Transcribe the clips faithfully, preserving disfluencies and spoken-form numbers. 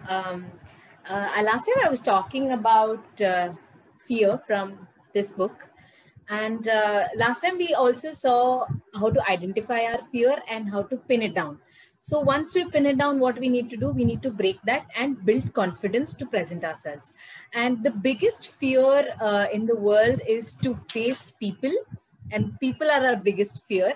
Um, uh, last time I was talking about uh, fear from this book. And uh, last time we also saw how to identify our fear and how to pin it down. So once we pin it down, what we need to do, we need to break that and build confidence to present ourselves. And the biggest fear uh, in the world is to face people, and people are our biggest fear.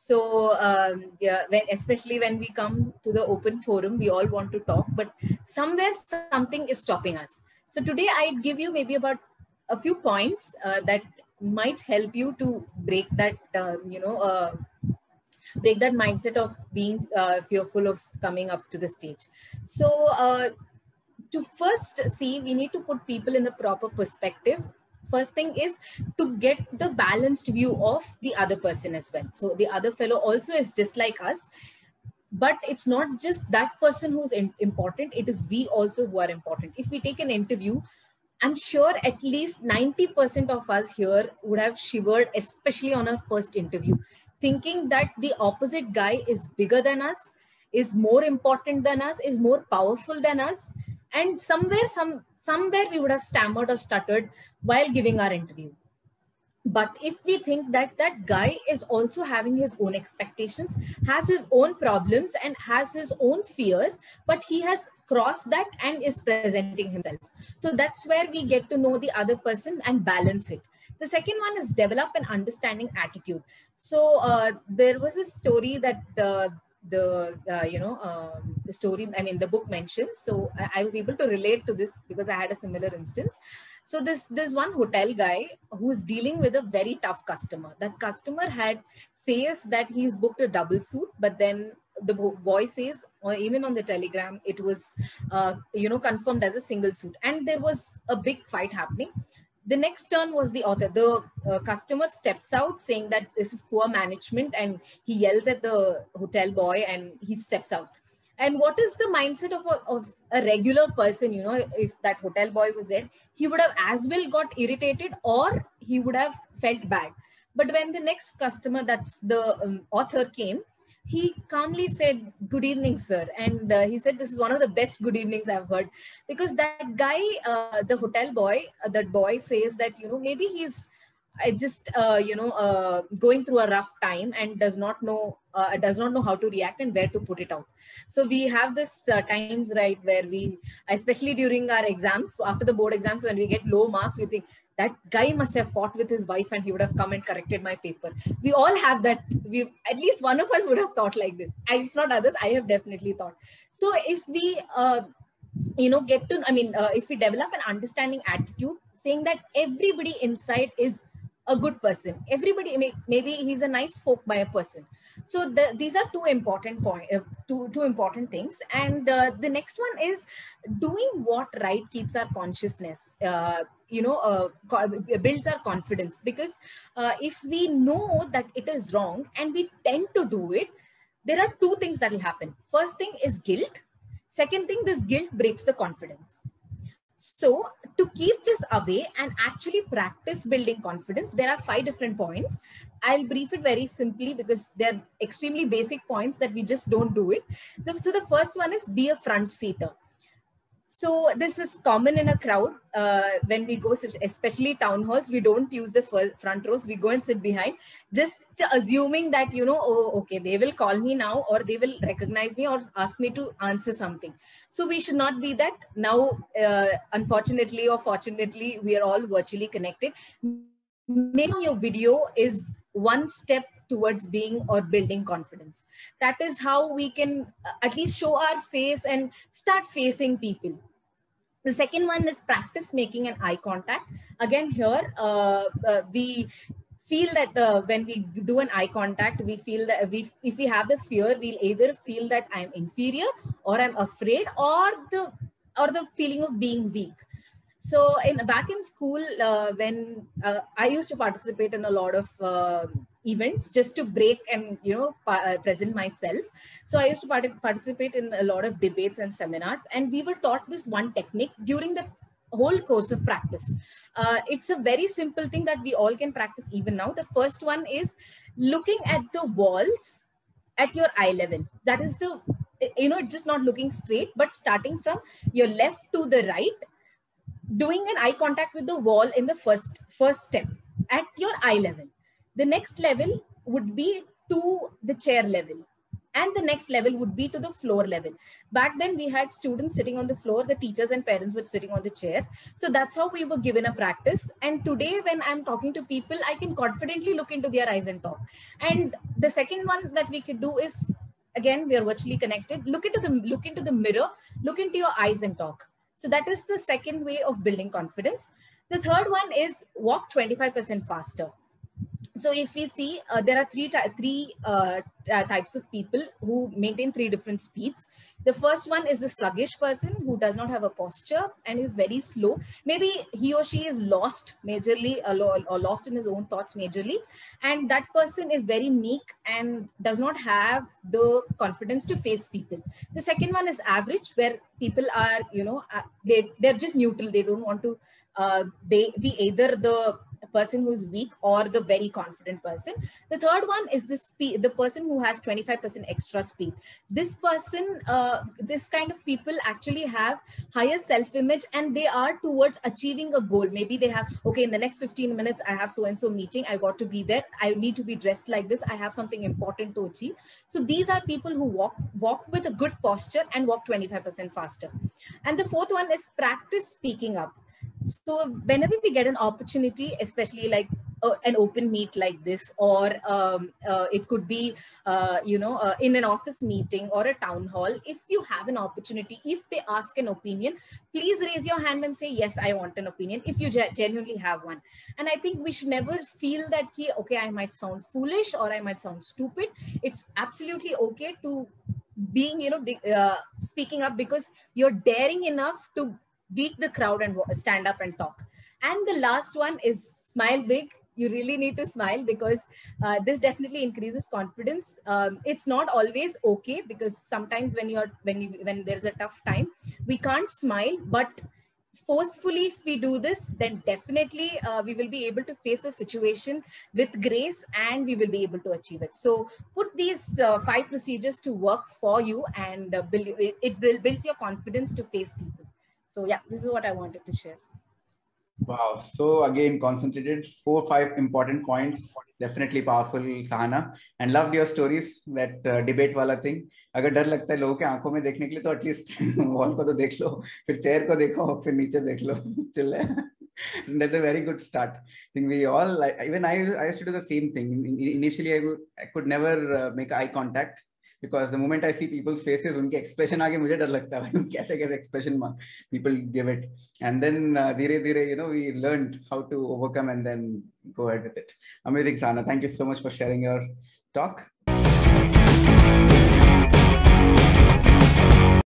So um, yeah, when, especially when we come to the open forum, we all want to talk, but somewhere something is stopping us. So today I'd give you maybe about a few points uh, that might help you to break that, uh, you know, uh, break that mindset of being uh, fearful of coming up to the stage. So uh, to first see, we need to put people in the proper perspective. First thing is to get the balanced view of the other person as well. So the other fellow also is just like us, but it's not just that person who's in, important, it is we also who are important. If we take an interview, I'm sure at least ninety percent of us here would have shivered, especially on our first interview, thinking that the opposite guy is bigger than us, is more important than us, is more powerful than us. And somewhere, some somewhere we would have stammered or stuttered while giving our interview. But if we think that that guy is also having his own expectations, has his own problems and has his own fears, but he has crossed that and is presenting himself. So that's where we get to know the other person and balance it. The second one is develop an understanding attitude. So uh, there was a story that uh, the uh, you know um, the story, I mean the book mentions. So I, I was able to relate to this because I had a similar instance. So this this one hotel guy who's dealing with a very tough customer. That customer had says that he's booked a double suit, but then the boy says, or even on the telegram, it was uh, you know confirmed as a single suit, and there was a big fight happening. The next turn was the author. The uh, customer steps out saying that this is poor management, and he yells at the hotel boy and he steps out. And what is the mindset of a, of a regular person? You know, if that hotel boy was there, he would have as well got irritated or he would have felt bad. But when the next customer, that's the um, author, came, he calmly said, "Good evening, sir." And uh, he said, "This is one of the best good evenings I've heard." Because that guy, uh, the hotel boy, uh, that boy says that, you know, maybe he's I just, uh, you know, uh, going through a rough time and does not know, uh, does not know how to react and where to put it out. So we have this uh, times, right, where we, especially during our exams, after the board exams, when we get low marks, we think that guy must have fought with his wife and he would have come and corrected my paper. We all have that. We, at least one of us would have thought like this. I, if not others, I have definitely thought. So if we, uh, you know, get to, I mean, uh, if we develop an understanding attitude, saying that everybody inside is a good person, everybody, maybe he's a nice folk by a person. So the, these are two important point uh, two two important things. And uh, the next one is doing what right keeps our consciousness, uh, you know uh, builds our confidence. Because uh, if we know that it is wrong and we tend to do it, there are two things that will happen. First thing is guilt. Second thing, this guilt breaks the confidence. So to keep this away and actually practice building confidence, there are five different points. I'll brief it very simply because they're extremely basic points that we just don't do it. So the first one is be a front seater. So this is common in a crowd. Uh, when we go, especially town halls, we don't use the front rows. We go and sit behind, just assuming that, you know, oh, okay, they will call me now, or they will recognize me or ask me to answer something. So we should not be that. Now, uh, unfortunately or fortunately, we are all virtually connected. Making your video is one step towards being or building confidence. That is how we can at least show our face and start facing people. The second one is practice making an eye contact. Again, here uh, uh, we feel that uh, when we do an eye contact, we feel that we, if we have the fear, we'll either feel that I'm inferior or I'm afraid, or the or the feeling of being weak. So in back in school, uh, when uh, I used to participate in a lot of uh, events just to break and, you know, uh, present myself. So I used to part participate in a lot of debates and seminars, and we were taught this one technique during the whole course of practice. Uh, it's a very simple thing that we all can practice even now. The first one is looking at the walls at your eye level. That is the you know, just not looking straight, but starting from your left to the right, doing an eye contact with the wall in the first first step at your eye level. The next level would be to the chair level, and the next level would be to the floor level. Back then we had students sitting on the floor, the teachers and parents were sitting on the chairs. So that's how we were given a practice. And today when I'm talking to people, I can confidently look into their eyes and talk. And the second one that we could do is, again, we are virtually connected, look into the look into the mirror, look into your eyes and talk. So that is the second way of building confidence. The third one is walk twenty-five percent faster. So if we see, uh, there are three, three uh, types of people who maintain three different speeds. The first one is the sluggish person who does not have a posture and is very slow. Maybe he or she is lost majorly, or lost in his own thoughts majorly. And that person is very meek and does not have the confidence to face people. The second one is average, where people are, you know, they, they're just neutral. They don't want to uh, be, be either the person who is weak or the very confident person. The third one is the speed, the person who has twenty-five percent extra speed. This person, uh, this kind of people actually have higher self-image, and they are towards achieving a goal. Maybe they have, okay, in the next fifteen minutes, I have so-and-so meeting. I got to be there. I need to be dressed like this. I have something important to achieve. So these are people who walk, walk with a good posture and walk twenty-five percent faster. And the fourth one is practice speaking up. So whenever we get an opportunity, especially like uh, an open meet like this, or um, uh, it could be, uh, you know, uh, in an office meeting or a town hall, if you have an opportunity, if they ask an opinion, please raise your hand and say, yes, I want an opinion, if you genuinely have one. And I think we should never feel that, okay, I might sound foolish or I might sound stupid. It's absolutely okay to being, you know, uh, speaking up, because you're daring enough to beat the crowd and stand up and talk. And the last one is smile big. You really need to smile, because uh, this definitely increases confidence. Um, it's not always okay, because sometimes when you're when you when there's a tough time, we can't smile. But forcefully, if we do this, then definitely uh, we will be able to face the situation with grace, and we will be able to achieve it. So put these uh, five procedures to work for you, and uh, build, it, it builds your confidence to face people. So yeah, this is what I wanted to share. Wow. So again, concentrated four, five important points. Definitely powerful, Sahana. And loved your stories, that uh, debate wala thing. अगर डर लगता है लोगों के आंखों में देखने के लिए, तो एटलीस्ट वॉल को तो देख लो, फिर चेयर को देखो, फिर नीचे देख लो. चल रहा है. That's a very good start. I think we all, like, even I, I used to do the same thing. Initially, I, would, I could never uh, make eye contact. Because the moment I see people's faces, उनके expression आगे मुझे डर लगता है, कैसे कैसे expression people give it, and then uh, धीरे धीरे, you know, we learned how to overcome and then go ahead with it. Amazing, Sahana. Thank you so much for sharing your talk.